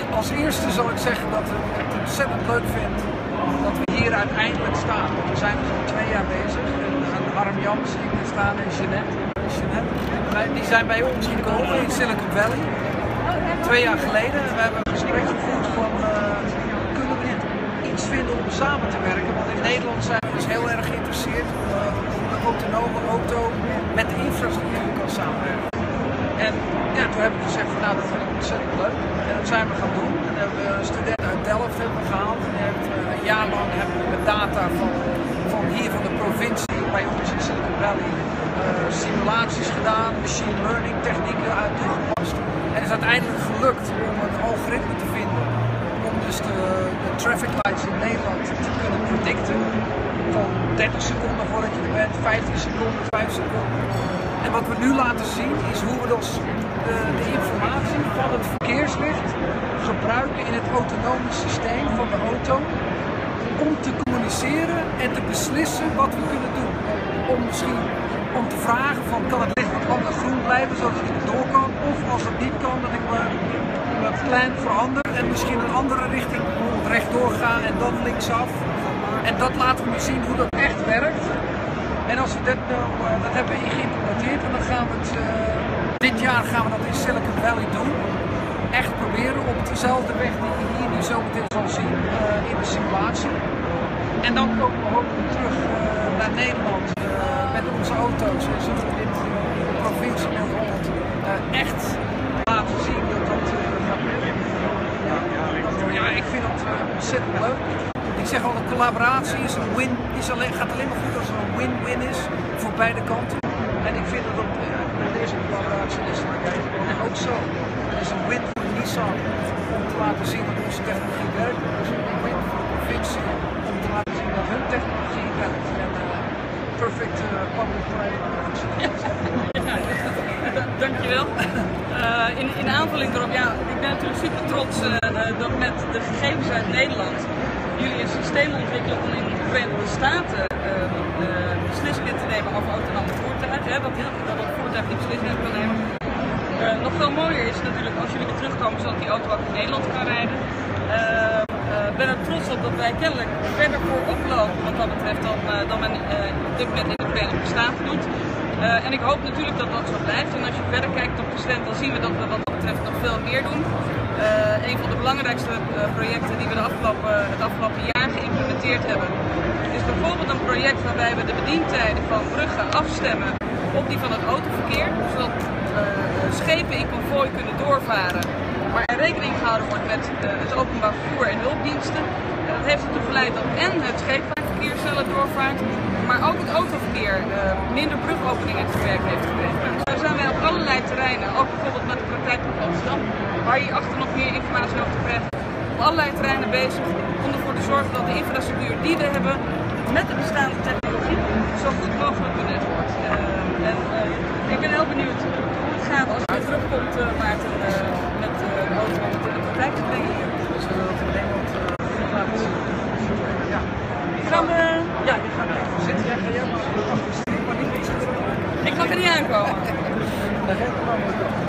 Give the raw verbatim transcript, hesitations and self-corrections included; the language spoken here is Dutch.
Als eerste zal ik zeggen dat ik het ontzettend leuk vind dat we hier uiteindelijk staan. We zijn dus al twee jaar bezig. En Harm Jan zie ik er staan en Jeanette. Jeanette. Die zijn bij ons gekomen in Silicon Valley. Twee jaar geleden. We hebben een gesprek gevoerd van uh, kunnen we iets vinden om samen te werken. Want in Nederland zijn we dus heel erg geïnteresseerd uh, om de autonome auto met de infrastructuur kan samenwerken. En ja, toen heb ik gezegd van nou dat vind ik ontzettend leuk. En dat zijn we gaan doen. En dan hebben we een student uit Delft hebben we gehaald. En heeft, uh, een jaar lang hebben we met data van, van hier van de provincie bij ons in Silicon Valley uh, simulaties gedaan, machine learning technieken uit toegepast. En het is uiteindelijk gelukt om een algoritme te vinden om dus de, de traffic lights in Nederland te kunnen predicten. Van dertig seconden voordat je er bent, vijftien seconden, vijf seconden. En wat we nu laten zien is hoe we dus de, de informatie van het verkeerslicht gebruiken in het autonome systeem van de auto om te communiceren en te beslissen wat we kunnen doen. Om misschien om te vragen van kan het licht wat langer groen blijven zodat ik door kan, of als het niet kan dat ik mijn, mijn plan verander en misschien een andere richting rechtdoor ga en dan linksaf. En dat laten we zien hoe dat echt werkt. En als we dit nou, uh, dat hebben we geïmplementeerd en dan gaan we het, uh, dit jaar gaan we dat in Silicon Valley doen. Echt proberen op dezelfde weg die je hier nu zo meteen zal zien uh, in de simulatie. En dan komen we ook terug uh, naar Nederland uh, met onze auto's en zullen we dit in de provincie Noord-Holland uh, echt laten zien dat dat uh, gaat werken. Ja, ja, ik vind dat uh, ontzettend leuk. Ik zeg al, de collaboratie is een win, is alleen, gaat alleen maar goed als er een win-win is voor beide kanten. En ik vind dat dat uh, bij deze collaboratie is en ook zo. Het is een win voor Nissan om te laten zien dat onze technologie werkt. Het is een win voor de provincie om te laten zien dat hun technologie werkt. En uh, perfect uh, public-private partnership. Dankjewel. Uh, in, in aanvulling erop, ja, ik ben natuurlijk super trots uh, dat met de gegevens uit Nederland jullie een systeem ontwikkelen om in de Verenigde Staten uh, uh, beslissingen te nemen over autonome voertuigen. Hè, dat, dat het voertuig die beslissingen kan nemen. Uh, nog veel mooier is natuurlijk als jullie weer terugkomen zodat die auto ook in Nederland kan rijden. Ik uh, uh, ben er trots op dat wij kennelijk verder voorop lopen wat dat betreft dan, uh, dan men uh, op dit moment in de Verenigde Staten doet. Uh, en ik hoop natuurlijk dat dat zo blijft. En als je verder kijkt op de stand, dan zien we dat we wat dat betreft nog veel meer doen. Uh, een van de belangrijkste uh, projecten die we de afgelopen, het afgelopen jaar geïmplementeerd hebben, is bijvoorbeeld een project waarbij we de bedientijden van bruggen afstemmen op die van het autoverkeer, zodat uh, schepen in konvooi kunnen doorvaren, maar er rekening gehouden wordt met uh, het openbaar vervoer en hulpdiensten. Uh, dat heeft ertoe geleid dat en het scheepvaartverkeer sneller doorvaart, maar ook het autoverkeer uh, minder brugopeningen te verwerken heeft gekregen. Nou, zo zijn wij op allerlei terreinen, ook bijvoorbeeld met de praktijk van Amsterdam, waar je hierachter nog meer informatie over te krijgen, op allerlei terreinen bezig om ervoor te zorgen dat de infrastructuur die we hebben met de bestaande technologie zo goed mogelijk benut wordt. Uh, en uh, ik ben heel benieuwd hoe het gaat als je weer terugkomt, uh, Maarten, uh, met uh, de auto om het in de praktijk te brengen hier. Dus we dat in Nederland uh, laten zien. Ja. Gaan we... Ja, je gaat even zitten. Jij gaat jou nog achter de streep, maar niet iets. Ik mag er niet aankomen. Dat gaat gewoon.